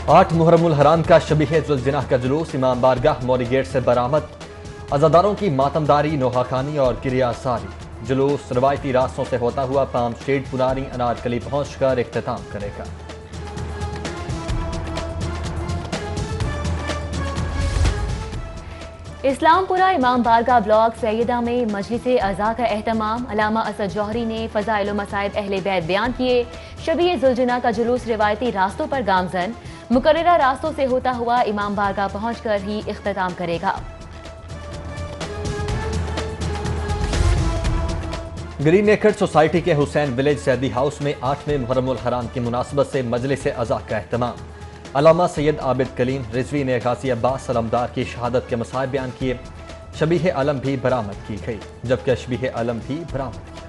8 محرم الحرام کا شبیہ ذوالجناح کا جلوس امام بارگاہ موری گیٹ سے برآمد۔ عزاداروں کی ماتمداری، نوحہ خوانی اور کریا ساری۔ جلوس روایتی راستوں سے ہوتا ہوا پام اسٹریٹ، پناری، انارکلی پہنچ کر اختتام کرے گا۔ اسلام پورہ امام بارگاہ بلاک سیدہ میں مجلس عزا کا اہتمام۔ علامہ اسد جوہری نے فضائل و مصائب اہل بیت بیان کیے۔ شبیہ ذوالجناح کا جلوس روایتی راستوں پر گامزن، مقررہ راستوں سے ہوتا ہوا امام بارگاہ پہنچ کر ہی اختتام کرے گا۔ گرین ایکڑ سوسائٹی کے حسین ولیج سیدی ہاؤس میں 8ویں محرم الحرام کی مناسبت سے مجلس عزا کا اہتمام۔ علامہ سید عابد کلیم رضوی نے غازی عباس علمدار کی شہادت کے مصائب بیان کیے۔ شبیہ علم بھی برآمد کی گئی، جبکہ شبیہ علم بھی برآمد کیا۔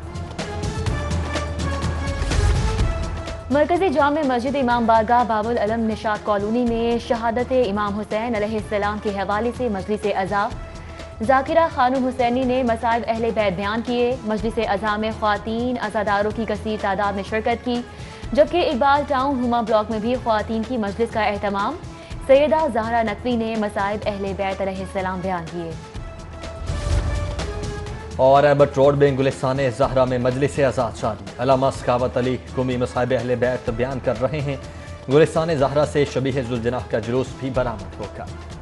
مرکزی جامع مسجد امام بارگاہ باب العلم نشاط کالونی میں شہادت امام حسین علیہ السلام کے حوالے سے مجلس عزا۔ ذاکرہ خانم حسینی نے مصائب اہل بیت بیان کیے۔ مجلس عزا میں خواتین عزاداروں کی کثیر تعداد نے شرکت کی، جبکہ اقبال ٹاؤن ہما بلاک میں بھی خواتین کی مجلس کا اہتمام۔ سیدہ زہرا نقوی نے مصائب اہل بیت علیہ السلام بیان کیے۔ اور ایبٹ روڈ میں گلستان زہرا میں مجلس عزا جاری۔ علامہ سخاوت علی قومی مصائب اہل بیت بیان کر رہے ہیں۔ گلستان زہرا سے شبیہ ذوالجناح کا جلوس بھی برآمد ہوگا۔